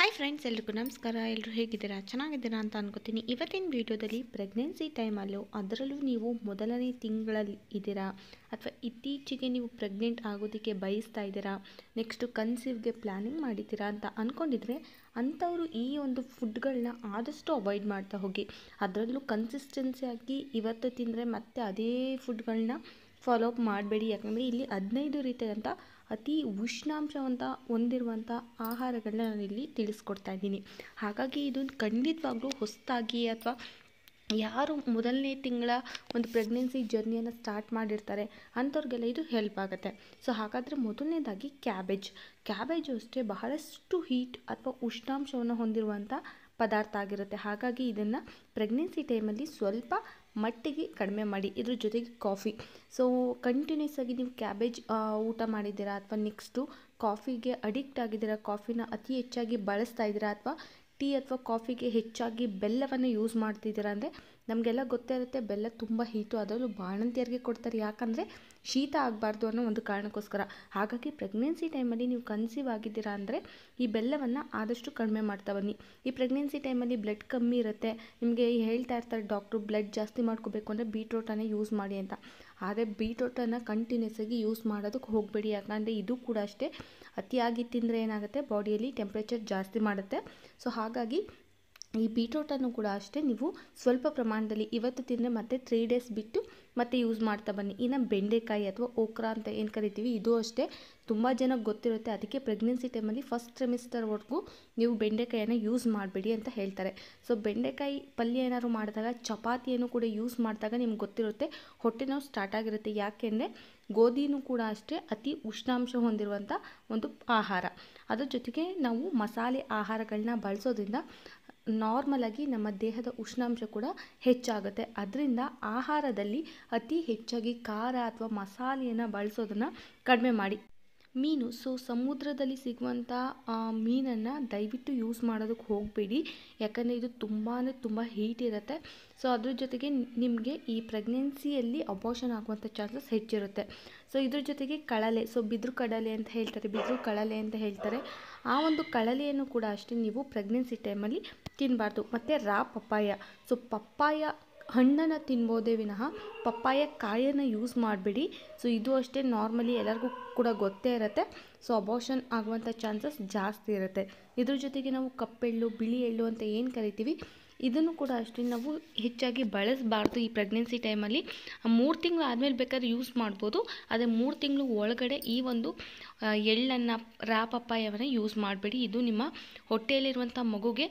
Hi friends, ಎಲ್ರಿಗೂ ನಮಸ್ಕಾರ. ಎಲ್ಲರೂ ಹೇಗಿದ್ದೀರಾ? ಚೆನ್ನಾಗಿದ್ದೀರಾ ಅಂತ ಅನ್ಕೋತೀನಿ. ಇವತ್ತಿನ ವಿಡಿಯೋದಲ್ಲಿ ಪ್ರೆಗ್ನೆನ್ಸಿ ಟೈಮಲ್ಲೂ ಅದರಲ್ಲೂ ನೀವು ಮೊದಲನೇ ತಿಂಗಳಲ್ಲಿ ಇದ್ದೀರಾ ಅಥವಾ ಇತ್ತೀಚೆಗೆ ನೀವು ಪ್ರೆಗ್ನೆಂಟ್ ಆಗೋದಕ್ಕೆ ಬಯಸ್ತಾ ಇದ್ದೀರಾ, ನೆಕ್ಸ್ಟು ಕನ್ಸೀವ್ಗೆ ಪ್ಲ್ಯಾನಿಂಗ್ ಮಾಡಿದ್ದೀರಾ ಅಂತ ಅಂದ್ಕೊಂಡಿದ್ರೆ ಅಂಥವರು ಈ ಒಂದು ಫುಡ್ಗಳನ್ನ ಆದಷ್ಟು ಅವಾಯ್ಡ್ ಮಾಡ್ತಾ ಹೋಗಿ. ಅದರಲ್ಲೂ ಕನ್ಸಿಸ್ಟೆನ್ಸಿಯಾಗಿ ಇವತ್ತು ತಿಂದರೆ ಮತ್ತೆ ಅದೇ ಫುಡ್ಗಳನ್ನ ಫಾಲೋ ಅಪ್ ಮಾಡಬೇಡಿ. ಯಾಕಂದರೆ ಇಲ್ಲಿ 15 ರೀತಿಯಾದಂಥ ಅತಿ ಉಷ್ಣಾಂಶವಂತ ಹೊಂದಿರುವಂಥ ಆಹಾರಗಳನ್ನ ನಾನಿಲ್ಲಿ ತಿಳಿಸ್ಕೊಡ್ತಾ ಇದ್ದೀನಿ. ಹಾಗಾಗಿ ಇದನ್ನು ಖಂಡಿತವಾಗ್ಲೂ ಹೊಸದಾಗಿ ಅಥವಾ ಯಾರು ಮೊದಲನೇ ತಿಂಗಳ ಒಂದು ಪ್ರೆಗ್ನೆನ್ಸಿ ಜರ್ನಿಯನ್ನು ಸ್ಟಾರ್ಟ್ ಮಾಡಿರ್ತಾರೆ ಅಂಥವ್ರಿಗೆಲ್ಲ ಇದು ಹೆಲ್ಪ್ ಆಗುತ್ತೆ. ಸೊ ಹಾಗಾದರೆ ಮೊದಲನೇದಾಗಿ ಕ್ಯಾಬೇಜು ಅಷ್ಟೇ ಬಹಳಷ್ಟು ಹೀಟ್ ಅಥವಾ ಉಷ್ಣಾಂಶವನ್ನು ಹೊಂದಿರುವಂಥ ಪದಾರ್ಥ ಆಗಿರುತ್ತೆ. ಹಾಗಾಗಿ ಇದನ್ನು ಪ್ರೆಗ್ನೆನ್ಸಿ ಟೈಮಲ್ಲಿ ಸ್ವಲ್ಪ ಮಟ್ಟಿಗೆ ಕಡಿಮೆ ಮಾಡಿ. ಇದ್ರ ಜೊತೆಗೆ ಕಾಫಿ. ಸೊ ಕಂಟಿನ್ಯೂಸ್ ಆಗಿ ನೀವು ಕ್ಯಾಬೇಜ್ ಊಟ ಮಾಡಿದ್ದೀರಾ ಅಥವಾ ನೆಕ್ಸ್ಟು ಕಾಫಿಗೆ ಅಡಿಕ್ಟ್ ಆಗಿದ್ದೀರಾ, ಕಾಫಿನ ಅತಿ ಹೆಚ್ಚಾಗಿ ಬಳಸ್ತಾ ಇದ್ದೀರಾ ಅಥವಾ ಟೀ ಅಥವಾ ಕಾಫಿಗೆ ಹೆಚ್ಚಾಗಿ ಬೆಲ್ಲವನ್ನು ಯೂಸ್ ಮಾಡ್ತಿದ್ದೀರಾ ಅಂದರೆ ನಮಗೆಲ್ಲ ಗೊತ್ತೇ ಇರುತ್ತೆ ಬೆಲ್ಲ ತುಂಬ ಹೀಟು, ಅದರಲ್ಲೂ ಬಾಣಂತಿಯರಿಗೆ ಕೊಡ್ತಾರೆ. ಯಾಕಂದರೆ ಶೀತ ಆಗಬಾರ್ದು ಅನ್ನೋ ಒಂದು ಕಾರಣಕ್ಕೋಸ್ಕರ. ಹಾಗಾಗಿ ಪ್ರೆಗ್ನೆನ್ಸಿ ಟೈಮಲ್ಲಿ ನೀವು ಕನ್ಸೀವ್ ಆಗಿದ್ದೀರಾ ಅಂದರೆ ಈ ಬೆಲ್ಲವನ್ನು ಆದಷ್ಟು ಕಡಿಮೆ ಮಾಡ್ತಾ ಬನ್ನಿ. ಈ ಪ್ರೆಗ್ನೆನ್ಸಿ ಟೈಮಲ್ಲಿ ಬ್ಲಡ್ ಕಮ್ಮಿ ಇರುತ್ತೆ, ನಿಮಗೆ ಹೇಳ್ತಾ ಇರ್ತಾರೆ ಡಾಕ್ಟ್ರು ಬ್ಲಡ್ ಜಾಸ್ತಿ ಮಾಡ್ಕೋಬೇಕು ಅಂದರೆ ಬೀಟ್ರೋಟನ್ನೇ ಯೂಸ್ ಮಾಡಿ ಅಂತ. ಆದರೆ ಬೀಟ್ರೋಟನ್ನು ಕಂಟಿನ್ಯೂಸ್ ಆಗಿ ಯೂಸ್ ಮಾಡೋದಕ್ಕೆ ಹೋಗಬೇಡಿ. ಯಾಕಂದರೆ ಇದು ಕೂಡ ಅಷ್ಟೇ ಅತಿಯಾಗಿ ತಿಂದರೆ ಏನಾಗುತ್ತೆ, ಬಾಡಿಯಲ್ಲಿ ಟೆಂಪ್ರೇಚರ್ ಜಾಸ್ತಿ ಮಾಡುತ್ತೆ. ಸೊ ಹಾಗಾಗಿ ಈ ಬೀಟ್ರೋಟನ್ನು ಕೂಡ ಅಷ್ಟೇ ನೀವು ಸ್ವಲ್ಪ ಪ್ರಮಾಣದಲ್ಲಿ ಇವತ್ತು ತಿಂದರೆ ಮತ್ತೆ 3 ಡೇಸ್ ಬಿಟ್ಟು ಮತ್ತೆ ಯೂಸ್ ಮಾಡ್ತಾ ಬನ್ನಿ. ಇನ್ನು ಬೆಂಡೆಕಾಯಿ ಅಥವಾ ಓಕ್ರಾ ಅಂತ ಏನು ಕರಿತೀವಿ, ಇದು ಅಷ್ಟೇ ತುಂಬ ಜನಕ್ಕೆ ಗೊತ್ತಿರುತ್ತೆ. ಅದಕ್ಕೆ ಪ್ರೆಗ್ನೆನ್ಸಿ ಟೈಮಲ್ಲಿ ಫಸ್ಟ್ ಟ್ರೈಮಿಸ್ಟರ್ವರೆಗೂ ನೀವು ಬೆಂಡೆಕಾಯಿಯನ್ನು ಯೂಸ್ ಮಾಡಬೇಡಿ ಅಂತ ಹೇಳ್ತಾರೆ. ಸೊ ಬೆಂಡೆಕಾಯಿ ಪಲ್ಯ ಏನಾದ್ರು ಮಾಡಿದಾಗ ಚಪಾತಿಯನ್ನು ಕೂಡ ಯೂಸ್ ಮಾಡಿದಾಗ ನಿಮ್ಗೆ ಗೊತ್ತಿರುತ್ತೆ ಹೊಟ್ಟೆ ನೋವು ಸ್ಟಾರ್ಟ್ ಆಗಿರುತ್ತೆ. ಯಾಕೆಂದರೆ ಗೋಧಿನೂ ಕೂಡ ಅಷ್ಟೇ ಅತಿ ಉಷ್ಣಾಂಶ ಹೊಂದಿರುವಂಥ ಒಂದು ಆಹಾರ. ಅದ್ರ ಜೊತೆಗೆ ನಾವು ಮಸಾಲೆ ಆಹಾರಗಳನ್ನ ಬಳಸೋದ್ರಿಂದ ನಾರ್ಮಲಾಗಿ ನಮ್ಮ ದೇಹದ ಉಷ್ಣಾಂಶ ಕೂಡ ಹೆಚ್ಚಾಗುತ್ತೆ. ಅದರಿಂದ ಆಹಾರದಲ್ಲಿ ಅತಿ ಹೆಚ್ಚಾಗಿ ಖಾರ ಅಥವಾ ಮಸಾಲೆಯನ್ನು ಬಳಸೋದನ್ನು ಕಡಿಮೆ ಮಾಡಿ. ಮೀನು, ಸೊ ಸಮುದ್ರದಲ್ಲಿ ಸಿಗುವಂಥ ಮೀನನ್ನು ದಯವಿಟ್ಟು ಯೂಸ್ ಮಾಡೋದಕ್ಕೆ ಹೋಗಬೇಡಿ. ಯಾಕಂದರೆ ಇದು ತುಂಬ ಹೀಟ್ ಇರುತ್ತೆ. ಸೊ ಅದ್ರ ಜೊತೆಗೆ ನಿಮಗೆ ಈ ಪ್ರೆಗ್ನೆನ್ಸಿಯಲ್ಲಿ ಅಬೋಷನ್ ಆಗುವಂಥ ಚಾನ್ಸಸ್ ಹೆಚ್ಚಿರುತ್ತೆ. ಸೊ ಇದ್ರ ಜೊತೆಗೆ ಕಳಲೆ, ಸೊ ಬಿದಿರು ಕಡಲೆ ಅಂತ ಹೇಳ್ತಾರೆ, ಬಿದಿರು ಕಳಲೆ ಅಂತ ಹೇಳ್ತಾರೆ. ಆ ಒಂದು ಕಳಲೆಯನ್ನು ಕೂಡ ಅಷ್ಟೇ ನೀವು ಪ್ರೆಗ್ನೆನ್ಸಿ ಟೈಮಲ್ಲಿ ತಿನ್ನಬಾರ್ದು. ಮತ್ತು ಪಪ್ಪಾಯ, ಸೊ ಪಪ್ಪಾಯ ಹಣ್ಣನ್ನು ತಿನ್ಬೋದೇ ವಿನಃ ಪಪ್ಪಾಯ ಕಾಯನ್ನು ಯೂಸ್ ಮಾಡಬೇಡಿ. ಸೊ ಇದು ಅಷ್ಟೇ ನಾರ್ಮಲಿ ಎಲ್ಲರಿಗೂ ಕೂಡ ಗೊತ್ತೇ ಇರುತ್ತೆ. ಸೊ ಅಬೋಷನ್ ಆಗುವಂಥ ಚಾನ್ಸಸ್ ಜಾಸ್ತಿ ಇರುತ್ತೆ. ಇದ್ರ ಜೊತೆಗೆ ನಾವು ಕಪ್ಪೆಳ್ಳು, ಬಿಳಿ ಎಳ್ಳು ಅಂತ ಏನು ಕರಿತೀವಿ, ಇದನ್ನು ಕೂಡ ಅಷ್ಟೇ ನಾವು ಹೆಚ್ಚಾಗಿ ಬಳಸಬಾರ್ದು ಈ ಪ್ರೆಗ್ನೆನ್ಸಿ ಟೈಮಲ್ಲಿ. 3 ತಿಂಗಳು ಆದಮೇಲೆ ಬೇಕಾದ್ರೆ ಯೂಸ್ ಮಾಡ್ಬೋದು, ಆದರೆ 3 ತಿಂಗಳು ಒಳಗಡೆ ಈ ಒಂದು ಎಳ್ಳನ್ನು ಪಪ್ಪಾಯವನ್ನು ಯೂಸ್ ಮಾಡಬೇಡಿ. ಇದು ನಿಮ್ಮ ಹೊಟ್ಟೆಯಲ್ಲಿರುವಂಥ ಮಗುಗೆ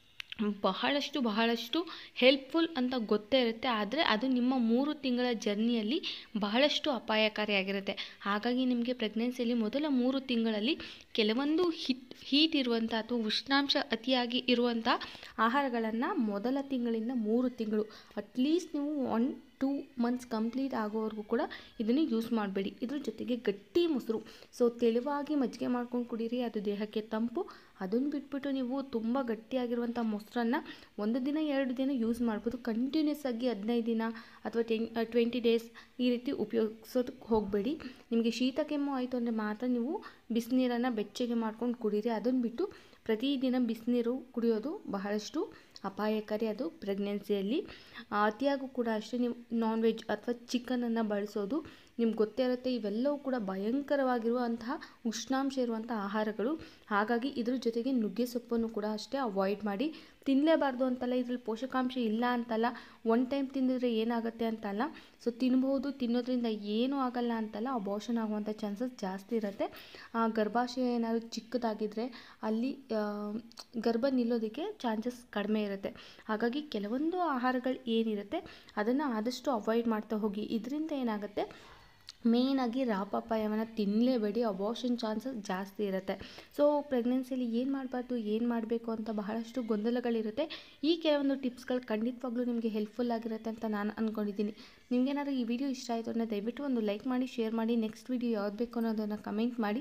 ಬಹಳಷ್ಟು ಹೆಲ್ಪ್ಫುಲ್ ಅಂತ ಗೊತ್ತೇ ಇರುತ್ತೆ. ಆದರೆ ಅದು ನಿಮ್ಮ 3 ತಿಂಗಳ ಜರ್ನಿಯಲ್ಲಿ ಬಹಳಷ್ಟು ಅಪಾಯಕಾರಿಯಾಗಿರುತ್ತೆ. ಹಾಗಾಗಿ ನಿಮಗೆ ಪ್ರೆಗ್ನೆನ್ಸಿಯಲ್ಲಿ ಮೊದಲ 3 ತಿಂಗಳಲ್ಲಿ ಕೆಲವೊಂದು ಹೀಟ್ ಇರುವಂಥ ಅಥವಾ ಉಷ್ಣಾಂಶ ಅತಿಯಾಗಿ ಇರುವಂಥ ಆಹಾರಗಳನ್ನು ಮೊದಲ ತಿಂಗಳಿಂದ 3 ತಿಂಗಳು ಅಟ್ಲೀಸ್ಟ್ ನೀವು 1-2 ಮಂತ್ಸ್ ಕಂಪ್ಲೀಟ್ ಆಗೋವರೆಗೂ ಕೂಡ ಇದನ್ನು ಯೂಸ್ ಮಾಡಬೇಡಿ. ಇದ್ರ ಜೊತೆಗೆ ಗಟ್ಟಿ ಮೊಸರು, ಸೊ ತೆಳುವಾಗಿ ಮಜ್ಜಿಗೆ ಮಾಡ್ಕೊಂಡು ಕುಡೀರಿ, ಅದು ದೇಹಕ್ಕೆ ತಂಪು. ಅದನ್ನು ಬಿಟ್ಬಿಟ್ಟು ನೀವು ತುಂಬ ಗಟ್ಟಿಯಾಗಿರುವಂಥ ಮೊಸರನ್ನು 1 ದಿನ 2 ದಿನ ಯೂಸ್ ಮಾಡ್ಬೋದು. ಕಂಟಿನ್ಯೂಸ್ ಆಗಿ 15 ದಿನ ಅಥವಾ 20 ಡೇಸ್ ಈ ರೀತಿ ಉಪಯೋಗಿಸೋದಕ್ಕೆ ಹೋಗಬೇಡಿ. ನಿಮಗೆ ಶೀತ ಕೆಮ್ಮು ಆಯಿತು ಅಂದರೆ ಮಾತ್ರ ನೀವು ಬಿಸಿನೀರನ್ನು ಬೆಚ್ಚಗೆ ಮಾಡ್ಕೊಂಡು ಕುಡೀರಿ. ಅದನ್ನು ಬಿಟ್ಟು ಪ್ರತಿದಿನ ಬಿಸಿನೀರು ಕುಡಿಯೋದು ಬಹಳಷ್ಟು ಅಪಾಯಕಾರಿ. ಅದು ಪ್ರೆಗ್ನೆನ್ಸಿಯಲ್ಲಿ ಅತಿಯಾಗೂ ಕೂಡ ಅಷ್ಟೇ ನೀವು ನಾನ್ ವೆಜ್ ಅಥವಾ ಚಿಕನನ್ನು ಬಳಸೋದು ನಿಮ್ಗೆ ಗೊತ್ತೇ ಇರುತ್ತೆ. ಇವೆಲ್ಲವೂ ಕೂಡ ಭಯಂಕರವಾಗಿರುವಂತಹ ಉಷ್ಣಾಂಶ ಇರುವಂಥ ಆಹಾರಗಳು. ಹಾಗಾಗಿ ಇದ್ರ ಜೊತೆಗೆ ನುಗ್ಗೆ ಸೊಪ್ಪನ್ನು ಕೂಡ ಅಷ್ಟೇ ಅವಾಯ್ಡ್ ಮಾಡಿ. ತಿನ್ನಲೇಬಾರ್ದು ಅಂತಲ್ಲ, ಇದರಲ್ಲಿ ಪೋಷಕಾಂಶ ಇಲ್ಲ ಅಂತಲ್ಲ, 1 ಟೈಮ್ ತಿಂದಿದ್ರೆ ಏನಾಗುತ್ತೆ ಅಂತಲ್ಲ. ಸೊ ತಿನ್ಬೋದು, ತಿನ್ನೋದ್ರಿಂದ ಏನೂ ಆಗಲ್ಲ ಅಂತಲ್ಲ, ಅಬೋಷನ್ ಆಗುವಂಥ ಚಾನ್ಸಸ್ ಜಾಸ್ತಿ ಇರುತ್ತೆ. ಗರ್ಭಾಶಯ ಏನಾದರೂ ಚಿಕ್ಕದಾಗಿದ್ದರೆ ಅಲ್ಲಿ ಗರ್ಭ ನಿಲ್ಲೋದಕ್ಕೆ ಚಾನ್ಸಸ್ ಕಡಿಮೆ ಇರುತ್ತೆ. ಹಾಗಾಗಿ ಕೆಲವೊಂದು ಆಹಾರಗಳು ಏನಿರುತ್ತೆ ಅದನ್ನು ಆದಷ್ಟು ಅವಾಯ್ಡ್ ಮಾಡ್ತಾ ಹೋಗಿ. ಇದರಿಂದ ಏನಾಗುತ್ತೆ, ಮೇಯ್ನಾಗಿ ಪಪ್ಪಾಯವನ್ನು ತಿನ್ನಲೇಬೇಡಿ, ಅಬೋಷನ್ ಚಾನ್ಸಸ್ ಜಾಸ್ತಿ ಇರುತ್ತೆ. ಸೊ ಪ್ರೆಗ್ನೆನ್ಸಿಯಲ್ಲಿ ಏನು ಮಾಡಬಾರ್ದು, ಏನು ಮಾಡಬೇಕು ಅಂತ ಬಹಳಷ್ಟು ಗೊಂದಲಗಳಿರುತ್ತೆ. ಈ ಕೆಲವೊಂದು ಟಿಪ್ಸ್ಗಳು ಖಂಡಿತವಾಗ್ಲೂ ನಿಮಗೆ ಹೆಲ್ಪ್ಫುಲ್ ಆಗಿರುತ್ತೆ ಅಂತ ನಾನು ಅಂದ್ಕೊಂಡಿದ್ದೀನಿ. ನಿಮಗೇನಾದ್ರು ಈ ವಿಡಿಯೋ ಇಷ್ಟ ಆಯಿತು ಅಂದರೆ ದಯವಿಟ್ಟು ಒಂದು ಲೈಕ್ ಮಾಡಿ, ಶೇರ್ ಮಾಡಿ. ನೆಕ್ಸ್ಟ್ ವಿಡಿಯೋ ಯಾವ್ದು ಬೇಕು ಅನ್ನೋದನ್ನು ಕಮೆಂಟ್ ಮಾಡಿ.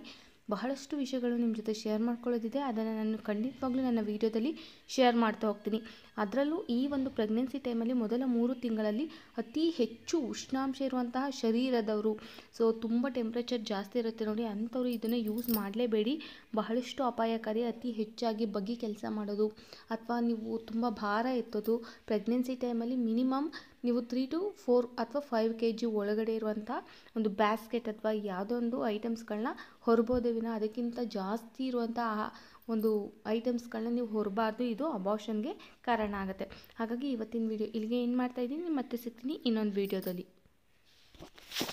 ಬಹಳಷ್ಟು ವಿಷಯಗಳು ನಿಮ್ಮ ಜೊತೆ ಶೇರ್ ಮಾಡ್ಕೊಳ್ಳೋದಿದೆ. ಅದನ್ನು ನಾನು ಖಂಡಿತವಾಗ್ಲೂ ನನ್ನ ವೀಡಿಯೋದಲ್ಲಿ ಶೇರ್ ಮಾಡ್ತಾ ಹೋಗ್ತೀನಿ. ಅದರಲ್ಲೂ ಈ ಒಂದು ಪ್ರೆಗ್ನೆನ್ಸಿ ಟೈಮಲ್ಲಿ ಮೊದಲ 3 ತಿಂಗಳಲ್ಲಿ ಅತಿ ಹೆಚ್ಚು ಉಷ್ಣಾಂಶ ಇರುವಂತಹ ಶರೀರದವರು, ಸೊ ತುಂಬ ಟೆಂಪ್ರೇಚರ್ ಜಾಸ್ತಿ ಇರುತ್ತೆ ನೋಡಿ, ಅಂಥವ್ರು ಇದನ್ನು ಯೂಸ್ ಮಾಡಲೇಬೇಡಿ. ಬಹಳಷ್ಟು ಅಪಾಯಕಾರಿ. ಅತಿ ಹೆಚ್ಚಾಗಿ ಬಗ್ಗಿ ಕೆಲಸ ಮಾಡೋದು ಅಥವಾ ನೀವು ತುಂಬ ಭಾರ ಎತ್ತೋದು ಪ್ರೆಗ್ನೆನ್ಸಿ ಟೈಮಲ್ಲಿ ಮಿನಿಮಮ್ ನೀವು 3 to 4 ಅಥವಾ 5 kg ಒಳಗಡೆ ಇರುವಂಥ ಒಂದು ಬ್ಯಾಸ್ಕೆಟ್ ಅಥವಾ ಯಾವುದೋ ಒಂದು ಐಟಮ್ಸ್ಗಳನ್ನ ಹೊರಬೋದೇ ವಿನ ಅದಕ್ಕಿಂತ ಜಾಸ್ತಿ ಇರುವಂಥ ಒಂದು ಐಟಮ್ಸ್ಗಳನ್ನ ನೀವು ಹೊರಬಾರ್ದು. ಇದು ಅಬಾರ್ಷನ್ಗೆ ಕಾರಣ ಆಗುತ್ತೆ. ಹಾಗಾಗಿ ಇವತ್ತಿನ ವಿಡಿಯೋ ಇಲ್ಲಿಗೆ ಏನು ಮಾಡ್ತಾಯಿದ್ದೀನಿ, ಮತ್ತೆ ಸಿಗ್ತೀನಿ ಇನ್ನೊಂದು ವಿಡಿಯೋದಲ್ಲಿ.